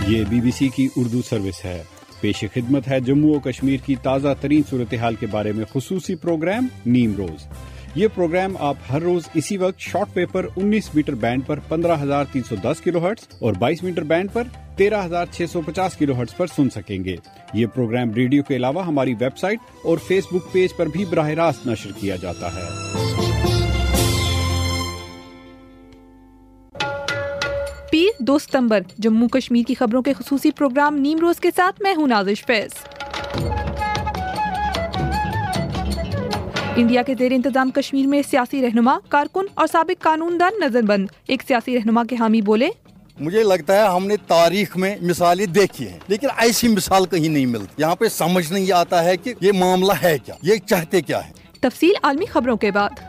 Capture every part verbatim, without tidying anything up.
یہ B B سی کی Urdu service ہے. پیش خدمت ہے جموں و کشمیر کی تازہ ترین صورتحال کے بارے میں خصوصی پروگرام نیم روز. یہ پروگرام آپ ہر روز اسی وقت شارٹ ویو پر انیس میٹر بینڈ پر پندرہ ہزار تین سو دس کلو ہرٹز اور بائیس میٹر بینڈ پر تیرہ ہزار چھ سو پچاس کلو ہرٹز پر سن سکیں گے. یہ پروگرام ریڈیو کے علاوہ ہماری ویب سائٹ اور فیس بک پیج پر بھی براہ راست نشر کیا جاتا ہے. پیر دو ستمبر جموں کشمیر کی خبروں کے خصوصی پروگرام نیم روز کے ساتھ میں ہوں نازش فیض. انڈیا کے زیر انتظام کشمیر میں سیاسی رہنما، کارکن اور سابق قانون دان نظر بند. ایک سیاسی رہنما کے حامی بولے، مجھے لگتا ہے ہم نے تاریخ میں مثالیں دیکھی ہیں لیکن ایسی مثال کہیں نہیں ملتی. یہاں پہ سمجھ نہیں آتا ہے کہ یہ معاملہ ہے کیا، یہ چاہتے کیا ہے. تفصیل عالمی خبروں کے بعد.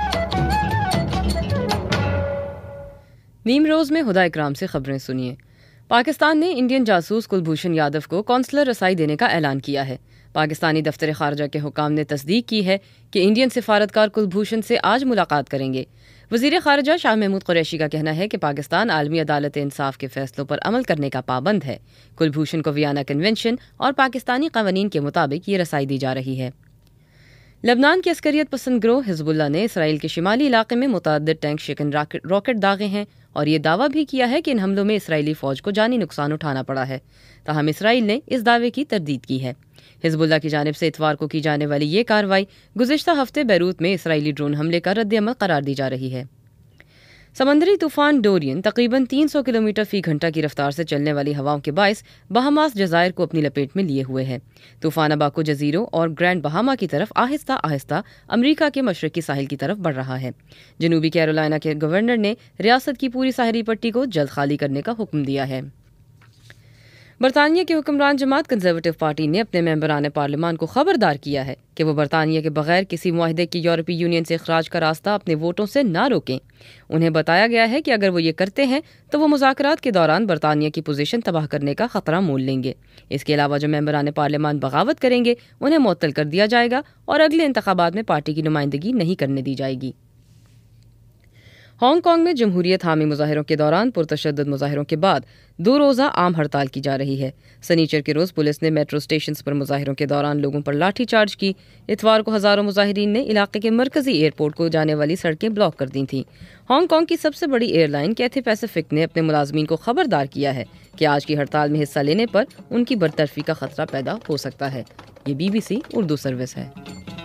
نیم روز میں ہدا اکرام سے خبریں سنیے. پاکستان نے انڈین جاسوس کلبھوشن یادو کو کونسلر رسائی دینے کا اعلان کیا ہے. پاکستانی دفتر خارجہ کے حکام نے تصدیق کی ہے کہ انڈین سفارتکار کلبھوشن سے آج ملاقات کریں گے. وزیر خارجہ شاہ محمود قریشی کا کہنا ہے کہ پاکستان عالمی عدالت انصاف کے فیصلوں پر عمل کرنے کا پابند ہے. کلبھوشن کو ویانا کنونشن اور پاکستانی قوانین کے مطابق یہ رسائی دی جا رہی ہے. لبنان کے عسکریت پسند گروہ حزب اللہ نے اسرائیل کے شمالی علاقے میں متعدد ٹینک شکن راکٹ داغے ہیں اور یہ دعویٰ بھی کیا ہے کہ ان حملوں میں اسرائیلی فوج کو جانی نقصان اٹھانا پڑا ہے. تاہم اسرائیل نے اس دعوے کی تردید کی ہے. حزب اللہ کی جانب سے اتوار کو کی جانے والی یہ کارروائی گزشتہ ہفتے بیروت میں اسرائیلی ڈرون حملے کا رد عمل قرار دی جا رہی ہے. سمندری طوفان ڈورین تقریباً تین سو کلومیٹر فی گھنٹہ کی رفتار سے چلنے والی ہواؤں کے باعث بہاماس جزائر کو اپنی لپیٹ میں لیے ہوئے ہے. طوفان اباکو جزیروں اور گرینڈ بہاما کی طرف آہستہ آہستہ امریکہ کے مشرقی ساحل کی طرف بڑھ رہا ہے. جنوبی کیرولائنا کے گورنر نے ریاست کی پوری ساحلی پٹی کو جلد خالی کرنے کا حکم دیا ہے. برطانیہ کے حکمران جماعت کنزرویٹو پارٹی نے اپنے ممبران پارلیمان کو خبردار کیا ہے کہ وہ برطانیہ کے بغیر کسی معاہدے کی یورپی یونین سے اخراج کا راستہ اپنے ووٹوں سے نہ روکیں. انہیں بتایا گیا ہے کہ اگر وہ یہ کرتے ہیں تو وہ مذاکرات کے دوران برطانیہ کی پوزیشن تباہ کرنے کا خطرہ مول لیں گے. اس کے علاوہ جو ممبران پارلیمان بغاوت کریں گے انہیں معطل کر دیا جائے گا اور اگلے انتخابات میں پارٹی کی نمائندگی نہیں کرنے دی جائے گی. ہانگ کانگ میں جمہوریت حامی مظاہروں کے دوران پرتشدد مظاہروں کے بعد دو روزہ عام ہڑتال کی جا رہی ہے. سنیچر کے روز پولیس نے میٹرو اسٹیشنز پر مظاہروں کے دوران لوگوں پر لاٹھی چارج کی. اتوار کو ہزاروں مظاہرین نے علاقے کے مرکزی ایئرپورٹ کو جانے والی سڑکیں بلاک کر دی تھیں. ہانگ کانگ کی سب سے بڑی ایئر لائن کیتھے پیسیفک نے اپنے ملازمین کو خبردار کیا ہے کہ آج کی ہڑتال میں حصہ لینے پر ان کی برطرفی کا خطرہ پیدا ہو سکتا ہے. یہ B B C Urdu service ہے.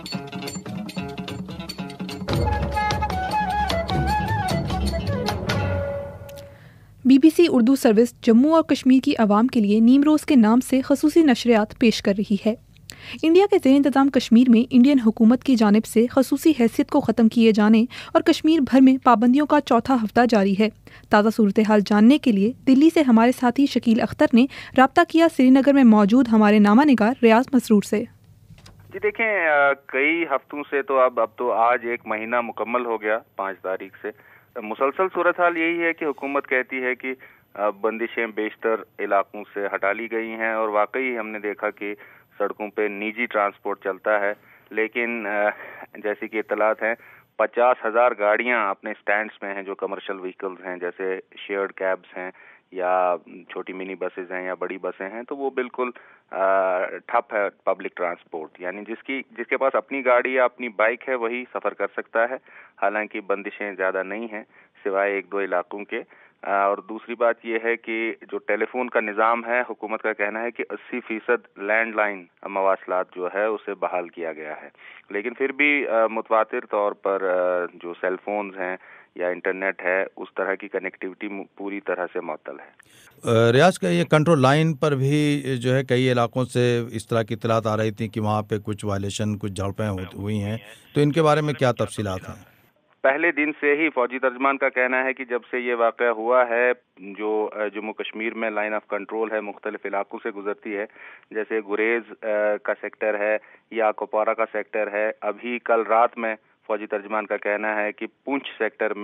B B C Urdu service Jammu اور کشمیر کی عوام کے لیے نیم روز کے نام سے خصوصی نشریات پیش کر رہی ہے. انڈیا کے زیر انتظام کشمیر میں انڈین حکومت کی جانب سے خصوصی حیثیت کو ختم کیے جانے اور کشمیر بھر میں پابندیوں کا چوتھا ہفتہ جاری ہے. تازہ صورتحال جاننے کے لیے دلی سے ہمارے ساتھی شکیل اختر نے رابطہ کیا سری نگر میں موجود ہمارے نامہ نگار ریاض مسرور سے. جی دیکھیں، کئی ہفتوں سے تو اب اب تو آج ایک مہینہ مکمل ہو گیا پانچ تاریخ سے. مسلسل صورتحال یہی ہے کہ حکومت کہتی ہے کہ بندشیں بیشتر علاقوں سے ہٹا لی گئی ہیں اور واقعی ہم نے دیکھا کہ سڑکوں پہ نجی ٹرانسپورٹ چلتا ہے، لیکن جیسے کہ اطلاعات ہیں پچاس ہزار گاڑیاں اپنے سٹینڈز میں ہیں جو کمرشل وہیکلز ہیں، جیسے شیئرڈ کیبز ہیں یا چھوٹی منی بسز ہیں یا بڑی بسیں ہیں، تو وہ بالکل ٹھپ ہے پبلک ٹرانسپورٹ. یعنی جس کی جس کے پاس اپنی گاڑی یا اپنی بائک ہے وہی سفر کر سکتا ہے. حالانکہ بندشیں زیادہ نہیں ہیں سوائے ایک دو علاقوں کے. اور دوسری بات یہ ہے کہ جو ٹیلی فون کا نظام ہے، حکومت کا کہنا ہے کہ اسی فیصد لینڈ لائن مواصلات جو ہے اسے بحال کیا گیا ہے، لیکن پھر بھی متواتر طور پر جو سیل فونز ہیں یا انٹرنیٹ ہے اس طرح کی کنیکٹیوٹی پوری طرح سے معطل ہے. ریاض کا یہ کنٹرول لائن پر بھی جو ہے کئی علاقوں سے اس طرح کی اطلاعات آ رہی تھیں کہ وہاں پہ کچھ وائلیشن کچھ جھڑپیں ہوئی ہیں، تو ان کے بارے میں کیا تفصیلات ہیں؟ پہلے دن سے ہی فوجی ترجمان کا کہنا ہے کہ جب سے یہ واقعہ ہوا ہے جو جموں کشمیر میں لائن آف کنٹرول ہے مختلف علاقوں سے گزرتی ہے، جیسے گریز کا سیکٹر ہے یا کوپوارا کا سیکٹر ہے. ابھی کل رات میں فوجی ترجمان کا کہنا ہے کہ پونچھ سیکٹر میں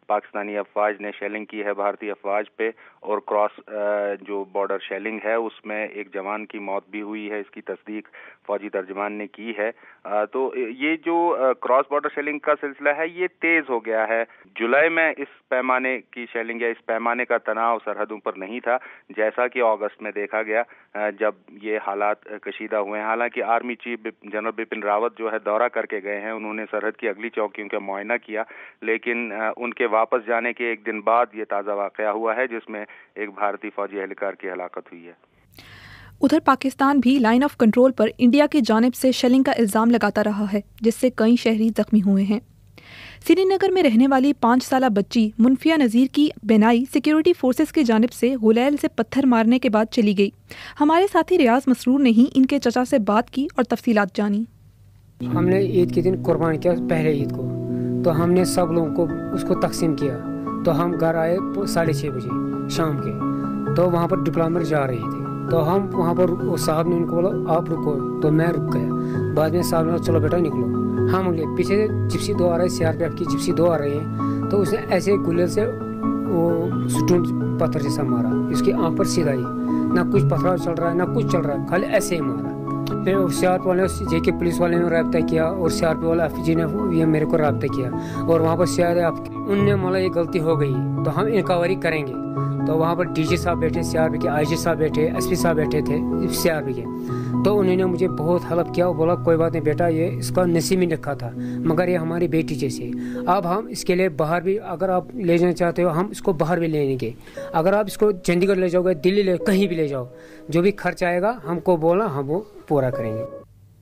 پاکستانی افواج نے شیلنگ کی ہے بھارتی افواج پہ، اور کراس جو بارڈر شیلنگ ہے اس میں ایک جوان کی موت بھی ہوئی ہے، اس کی تصدیق فوجی ترجمان نے کی ہے۔ تو یہ جو کراس بارڈر شیلنگ کا سلسلہ ہے یہ تیز ہو گیا ہے۔ جولائی میں اس پیمانے کی شیلنگ یا اس پیمانے کا تناؤ سرحدوں پر نہیں تھا، جیسا کہ اگست میں دیکھا گیا جب یہ حالات کشیدہ ہوئے ہیں۔ حالانکہ army chief general Bipin Rawat جو ہے دورہ کر کے گئے ہیں، انہوں نے سرحد کی اگلی چوکیوں کا معائنہ کیا، لیکن ان کے واپس جانے کے ایک دن بعد یہ تازہ واقعہ ہوا ہے جس میں ایک بھارتی فوجی اہلکار کی ہلاکت ہوئی ہے۔ ادھر پاکستان بھی لائن آف کنٹرول پر انڈیا کی جانب سے شیلنگ کا الزام لگاتا رہا ہے، جس سے کئی شہری زخمی ہوئے ہیں۔ سری نگر میں رہنے والی پانچ سالہ بچی منفیہ نذیر کی بینائی سیکیورٹی فورسز کی جانب سے غلیل سے پتھر مارنے کے بعد چلی گئی۔ ہمارے ساتھی ریاض مسرور نے ہی ان کے چچا سے بات کی اور تفصیلات جانی۔ ہم نے عید کے دن قربان کیا، پہلے عید کو، تو ہم نے سب لوگوں کو اس کو تقسیم کیا، تو ہم گھر آئے ساڑھے چھ بجے شام کے، تو وہاں پر ڈپلومر جا رہے تھے، تو ہم وہاں پر صاحب نے ان کو بولا آپ رکو، تو میں رک گیا۔ بعد میں صاحب نے بولا چلو بیٹا نکلو، ہم نکلے۔ پیچھے سے جپسی دو آ رہے، سی آر پی ایف کی جپسی دو آ رہی ہیں، تو اس نے ایسے گلے سے وہ سٹون پتھر جیسا مارا، اس کی آنکھ پر سیدھا ہی، نہ کچھ پتھرا چل رہا ہے نہ کچھ چل رہا ہے، خالی ایسے ہی مارا۔ پھر سی آر پی والے جے کے پولیس والے نے رابطہ کیا، اور سی آر پی والا ایف جی نے یہ میرے کو رابطہ کیا، اور وہاں پر سی آر ایف ان نے مولا یہ غلطی ہو گئی تو ہم انکوائری کریں گے۔ تو وہاں پر ڈی جی صاحب بیٹھے، سی آر پی کے آئی جی صاحب بیٹھے، ایس پی صاحب بیٹھے تھے سی آر پی کے، تو انہوں نے مجھے بہت ہیلپ کیا، بولا کوئی بات نہیں بیٹا، یہ اس کا نصیب میں لکھا تھا، مگر یہ ہماری بیٹی جیسی ہے، اب ہم اس کے لیے باہر بھی اگر آپ لے جانا چاہتے ہو ہم اس کو باہر بھی لے لیں گے، اگر آپ اس کو چنڈی گڑھ لے جاؤ گے، دلی لے کہیں بھی لے جاؤ، جو بھی خرچ آئے گا ہم کو بولنا، ہم وہ پورا کریں گے۔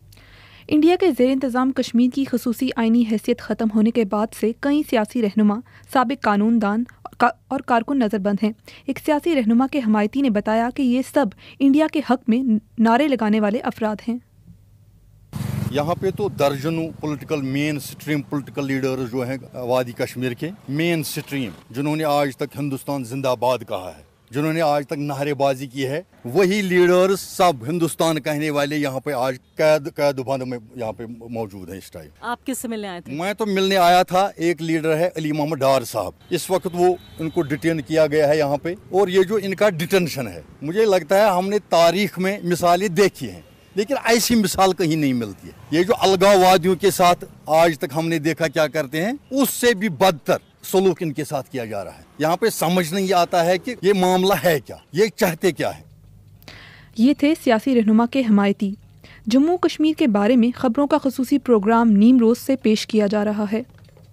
انڈیا کے زیر انتظام کشمیر کی خصوصی آئینی حیثیت ختم ہونے کے بعد سے کئی سیاسی رہنما، سابق قانون دان اور کارکن نظر بند ہیں۔ ایک سیاسی رہنما کے حمایتی نے بتایا کہ یہ سب انڈیا کے حق میں نعرے لگانے والے افراد ہیں۔ یہاں پہ تو درجنوں political mainstream political leaders جو ہیں وادی کشمیر کے مین سٹریم، جنہوں نے آج تک ہندوستان زندہ باد کہا ہے، جنہوں نے آج تک نعرے بازی کی ہے، وہی لیڈرز سب ہندوستان کہنے والے یہاں پہ آج قید قید بند میں یہاں پہ موجود ہیں۔ اس ٹائم آپ کس سے ملنے آئے تھے؟ میں تو ملنے آیا تھا، ایک لیڈر ہے علی محمد ڈار صاحب، اس وقت وہ ان کو ڈیٹین کیا گیا ہے یہاں پہ، اور یہ جو ان کا ڈیٹینشن ہے، مجھے لگتا ہے ہم نے تاریخ میں مثالیں دیکھی ہیں لیکن ایسی مثال کہیں نہیں ملتی ہے۔ یہ جو الگاوادیوں کے ساتھ آج تک ہم نے دیکھا کیا کرتے ہیں، اس سے بھی بدتر سلوک ان کے ساتھ کیا جا رہا ہے۔ یہاں پہ سمجھ نہیں آتا ہے کہ یہ معاملہ ہے کیا، یہ چاہتے کیا ہے۔ یہ تھے سیاسی رہنما کے حمایتی۔ جموں کشمیر کے بارے میں خبروں کا خصوصی پروگرام نیم روز سے پیش کیا جا رہا ہے۔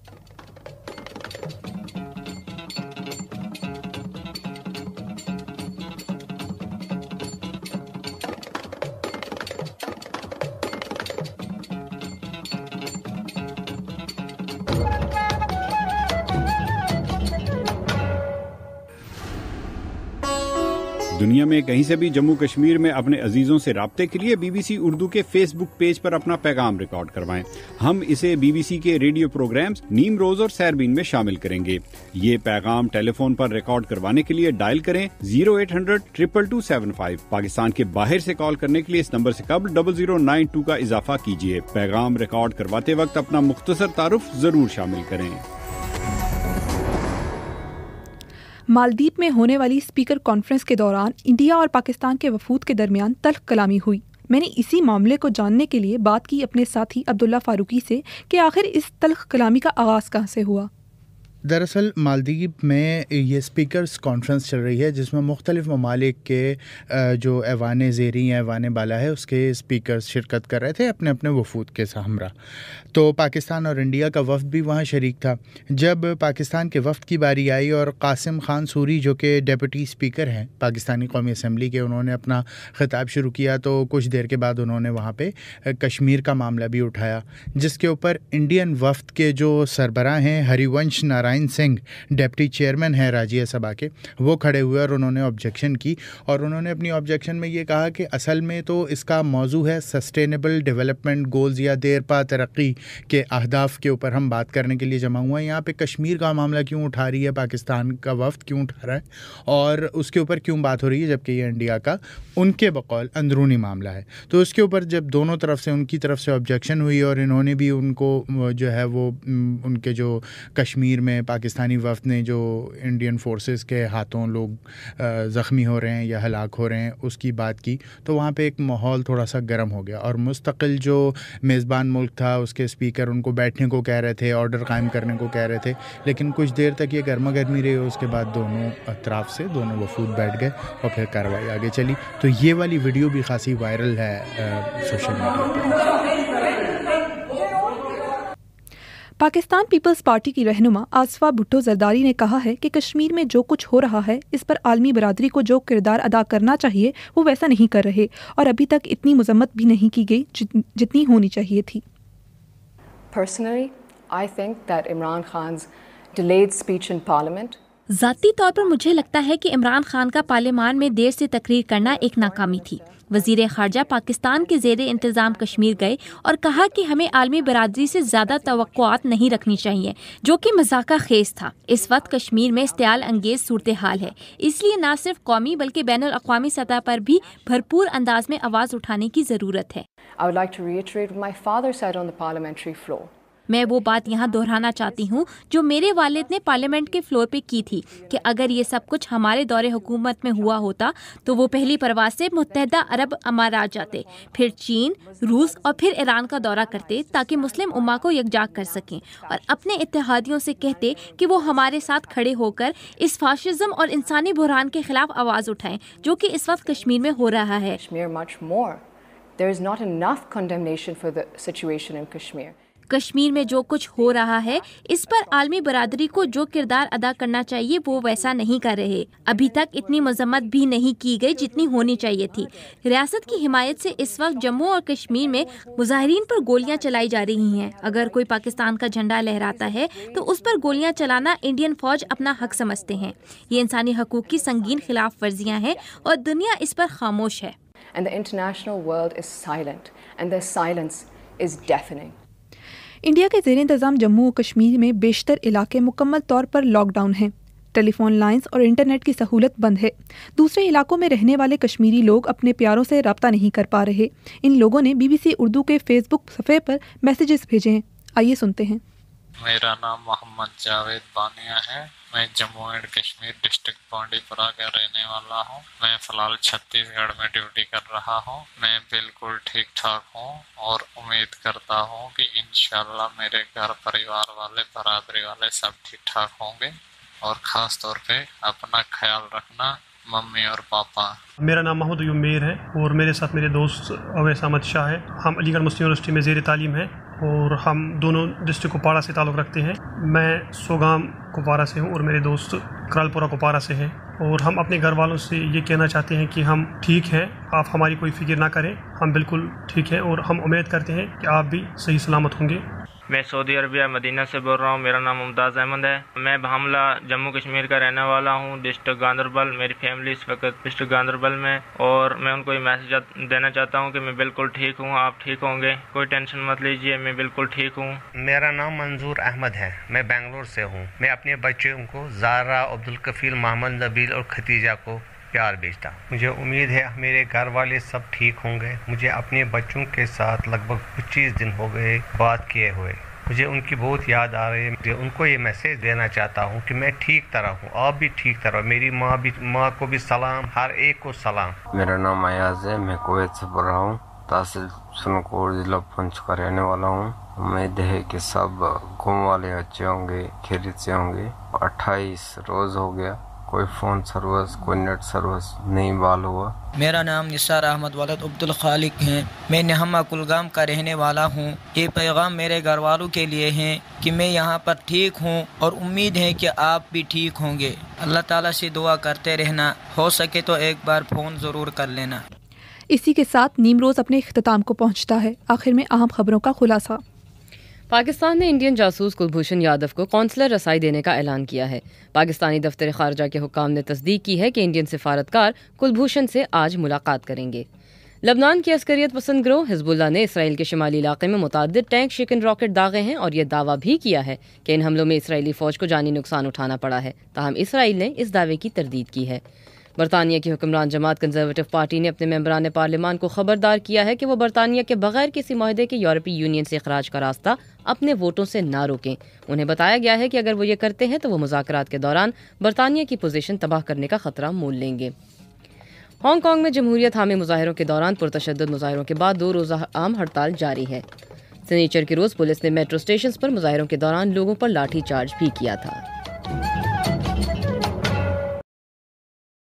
دنیا میں کہیں سے بھی جموں کشمیر میں اپنے عزیزوں سے رابطے کے لیے بی بی سی اردو کے فیس بک پیج پر اپنا پیغام ریکارڈ کروائیں۔ ہم اسے بی بی سی کے ریڈیو پروگرامز نیم روز اور سیربین میں شامل کریں گے۔ یہ پیغام ٹیلی فون پر ریکارڈ کروانے کے لیے ڈائل کریں zero eight hundred triple two seven five. Pakistan کے باہر سے کال کرنے کے لیے اس نمبر سے قبل ڈبل زیرو نائن ٹو کا اضافہ کیجیے۔ پیغام ریکارڈ کرواتے وقت اپنا مختصر تعارف ضرور شامل کریں۔ مالدیپ میں ہونے والی اسپیکر کانفرنس کے دوران انڈیا اور پاکستان کے وفود کے درمیان تلخ کلامی ہوئی۔ میں نے اسی معاملے کو جاننے کے لیے بات کی اپنے ساتھی عبداللہ فاروقی سے کہ آخر اس تلخ کلامی کا آغاز کہاں سے ہوا۔ دراصل مالدیپ میں یہ اسپیکرز کانفرنس چل رہی ہے جس میں مختلف ممالک کے جو ایوان زیریں یا ایوان بالا ہے اس کے اسپیکرز شرکت کر رہے تھے اپنے اپنے وفود کے ہمراہ۔ تو پاکستان اور انڈیا کا وفد بھی وہاں شریک تھا۔ جب پاکستان کے وفد کی باری آئی اور قاسم خان سوری جو کہ ڈیپٹی اسپیکر ہیں پاکستانی قومی اسمبلی کے، انہوں نے اپنا خطاب شروع کیا تو کچھ دیر کے بعد انہوں نے وہاں پہ کشمیر کا معاملہ بھی اٹھایا، جس کے اوپر انڈین وفد کے جو سربراہ ہیں Harivansh Narayan Singh deputy chairman ہیں راجیہ سبھا کے، وہ کھڑے ہوئے اور انہوں نے آبجیکشن کی، اور انہوں نے اپنی آبجیکشن میں یہ کہا کہ اصل میں تو اس کا موضوع ہے سسٹینیبل ڈیولپمنٹ گولز یا دیرپا ترقی کے اہداف کے اوپر ہم بات کرنے کے لیے جمع ہوا ہیں۔ یہاں پہ کشمیر کا معاملہ کیوں اٹھا رہی ہے پاکستان کا وفد، کیوں اٹھا رہا ہے اور اس کے اوپر کیوں بات ہو رہی ہے، جبکہ یہ انڈیا کا ان کے بقول اندرونی معاملہ ہے۔ تو اس کے اوپر جب دونوں طرف سے ان کی طرف سے آبجیکشن ہوئی اور انہوں نے بھی ان کو جو ہے وہ ان کے جو کشمیر میں پاکستانی وفد نے جو انڈین فورسز کے ہاتھوں لوگ زخمی ہو رہے ہیں یا ہلاک ہو رہے ہیں اس کی بات کی تو وہاں پہ ایک ماحول تھوڑا سا گرم ہو گیا، اور مستقل جو میزبان ملک تھا اس کے اسپیکر ان کو بیٹھنے کو کہہ رہے تھے، آرڈر قائم کرنے کو کہہ رہے تھے، لیکن کچھ دیر تک یہ گرما گرمی رہی، اس کے بعد دونوں اطراف سے دونوں وفود بیٹھ گئے اور پھر کارروائی آگے چلی. تو یہ والی ویڈیو بھی خاصی وائرل ہے سوشل میڈیا پر. پاکستان پیپلز پارٹی کی رہنما آصفہ بھٹو زرداری نے کہا ہے کہ کشمیر میں جو کچھ ہو رہا ہے اس پر عالمی برادری کو جو کردار ادا کرنا چاہیے وہ ویسا نہیں کر رہے، اور ابھی تک اتنی مذمت بھی نہیں کی گئی جتنی ہونی چاہیے تھی. Personally, I think that Imran Khan's delayed speech in Parliament ذاتی طور پر مجھے لگتا ہے کہ عمران خان کا پارلیمان میں دیر سے تقریر کرنا ایک ناکامی تھی. وزیر خارجہ پاکستان کے زیر انتظام کشمیر گئے اور کہا کہ ہمیں عالمی برادری سے زیادہ توقعات نہیں رکھنی چاہیے، جو کہ مذاقہ خیز تھا. اس وقت کشمیر میں اشتعال انگیز صورتحال ہے، اس لیے نہ صرف قومی بلکہ بین الاقوامی سطح پر بھی بھرپور انداز میں آواز اٹھانے کی ضرورت ہے. I would like to reiterate what my father said on the parliamentary floor. میں وہ بات یہاں دہرانا چاہتی ہوں جو میرے والد نے پارلیمنٹ کے فلور پہ کی تھی کہ اگر یہ سب کچھ ہمارے دور حکومت میں ہوا ہوتا تو وہ پہلی پرواز سے متحدہ عرب امارات جاتے، پھر چین، روس اور پھر ایران کا دورہ کرتے تاکہ مسلم امہ کو یکجا کر سکیں، اور اپنے اتحادیوں سے کہتے کہ وہ ہمارے ساتھ کھڑے ہو کر اس فاشزم اور انسانی بحران کے خلاف آواز اٹھائیں جو کہ اس وقت کشمیر میں ہو رہا ہے. There is not enough condemnation for the situation in Kashmir. Kashmir میں جو کچھ ہو رہا ہے اس پر عالمی برادری کو جو کردار ادا کرنا چاہیے وہ ویسا نہیں کر رہے. ابھی تک اتنی مذمت بھی نہیں کی گئی جتنی ہونی چاہیے تھی. ریاست کی حمایت سے اس وقت جموں اور کشمیر میں مظاہرین پر گولیاں چلائی جا رہی ہیں. اگر کوئی پاکستان کا جھنڈا لہراتا ہے تو اس پر گولیاں چلانا انڈین فوج اپنا حق سمجھتے ہیں. یہ انسانی حقوق کی سنگین خلاف ورزیاں ہیں اور دنیا اس پر خاموش ہے. And the international world is silent, and their silence is deafening. India کے زیر انتظام جموں و کشمیر میں بیشتر علاقے مکمل طور پر لاک ڈاؤن ہیں. ٹیلی فون لائنز اور انٹرنیٹ کی سہولت بند ہے. دوسرے علاقوں میں رہنے والے کشمیری لوگ اپنے پیاروں سے رابطہ نہیں کر پا رہے. ان لوگوں نے بی بی سی اردو کے فیس بک صفحے پر میسیجز بھیجے ہیں. آئیے سنتے ہیں. میرا نام محمد جاوید بانیہ ہے. میں جموں اینڈ کشمیر ڈسٹرکٹ بانڈی پورہ کا رہنے والا ہوں. میں فی الحال چھتیس گڑھ میں ڈیوٹی کر رہا ہوں. میں بالکل ٹھیک ٹھاک ہوں اور امید کرتا ہوں کہ انشاءاللہ میرے گھر پریوار والے برادری والے سب ٹھیک ٹھاک ہوں گے، اور خاص طور پہ اپنا خیال رکھنا ممی اور پاپا. میرا نام محمد ایوب میر ہے اور میرے ساتھ میرے دوست اویس احمد شاہ ہے. ہم علی گڑھ مسلم یونیورسٹی میں زیر تعلیم ہیں اور ہم دونوں ڈسٹرکٹ کپواڑہ سے تعلق رکھتے ہیں. میں سوگام کپواڑہ سے ہوں اور میرے دوست کرال پورہ کپواڑہ سے ہیں. اور ہم اپنے گھر والوں سے یہ کہنا چاہتے ہیں کہ ہم ٹھیک ہیں، آپ ہماری کوئی فکر نہ کریں، ہم بالکل ٹھیک ہیں اور ہم امید کرتے ہیں کہ آپ بھی صحیح سلامت ہوں گے. میں سعودی عربیہ مدینہ سے بول رہا ہوں. میرا نام ممتاز احمد ہے. میں بھاملہ جموں کشمیر کا رہنے والا ہوں، ڈسٹرکٹ گاندربل. میری فیملی اس وقت ڈسٹرکٹ گاندربل میں، اور میں ان کو یہ میسیج دینا چاہتا ہوں کہ میں بالکل ٹھیک ہوں، آپ ٹھیک ہوں گے، کوئی ٹینشن مت لیجیے، میں بالکل ٹھیک ہوں. میرا نام منظور احمد ہے. میں بنگلور سے ہوں. میں اپنے بچوں کو زارا، عبدالکفیل، محمد نبیل اور ختیجہ کو پیار بھیجتا. مجھے امید ہے میرے گھر والے سب ٹھیک ہوں گے. مجھے اپنے بچوں کے ساتھ لگ بھگ پچیس دن ہو گئے بات کیے ہوئے. مجھے ان کی بہت یاد آ رہی ہے. ان کو یہ میسیج دینا چاہتا ہوں کہ میں ٹھیک طرح ہوں، آپ بھی ٹھیک طرح. میری ماں بھی ماں کو بھی سلام، ہر ایک کو سلام. میرا نام ایاز ہے. میں کویت سے بول رہا ہوں. تحصیل سنکور ضلع پنچ کا رہنے والا ہوں. امید ہے کہ سب گاؤں والے اچھے ہوں گے، خیریت سے ہوں گے. اٹھائیس روز ہو گیا، کوئی فون سروس، کوئی نیٹ سروس نہیں بحال ہوا. میرا نام نثار احمد ولد عبد الخالق ہے. میں نہما کلگام کا رہنے والا ہوں. یہ پیغام میرے گھر والوں کے لیے ہیں کہ میں یہاں پر ٹھیک ہوں اور امید ہے کہ آپ بھی ٹھیک ہوں گے. اللہ تعالیٰ سے دعا کرتے رہنا، ہو سکے تو ایک بار فون ضرور کر لینا. اسی کے ساتھ نیم روز اپنے اختتام کو پہنچتا ہے. آخر میں اہم خبروں کا خلاصہ. پاکستان نے انڈین جاسوس کلبھوشن یادو کو قونصلر رسائی دینے کا اعلان کیا ہے. پاکستانی دفتر خارجہ کے حکام نے تصدیق کی ہے کہ انڈین سفارتکار کلبھوشن سے آج ملاقات کریں گے. لبنان کی عسکریت پسند گروہ حزب اللہ نے اسرائیل کے شمالی علاقے میں متعدد ٹینک شکن راکٹ داغے ہیں اور یہ دعویٰ بھی کیا ہے کہ ان حملوں میں اسرائیلی فوج کو جانی نقصان اٹھانا پڑا ہے. تاہم اسرائیل نے اس دعوے کی تردید کی ہے. برطانیہ کی حکمران جماعت کنزرویٹو پارٹی نے اپنے ممبران پارلیمان کو خبردار کیا ہے کہ وہ برطانیہ کے بغیر کسی معاہدے کے یورپی یونین سے اخراج کا راستہ اپنے ووٹوں سے نہ روکیں. انہیں بتایا گیا ہے کہ اگر وہ یہ کرتے ہیں تو وہ مذاکرات کے دوران برطانیہ کی پوزیشن تباہ کرنے کا خطرہ مول لیں گے. ہانگ کانگ میں جمہوریت حامی مظاہروں کے دوران پرتشدد مظاہروں کے بعد دو روزہ عام ہڑتال جاری ہے. سنیچر کے روز پولیس نے میٹرو اسٹیشنز پر مظاہروں کے دوران لوگوں پر لاٹھی چارج بھی کیا تھا.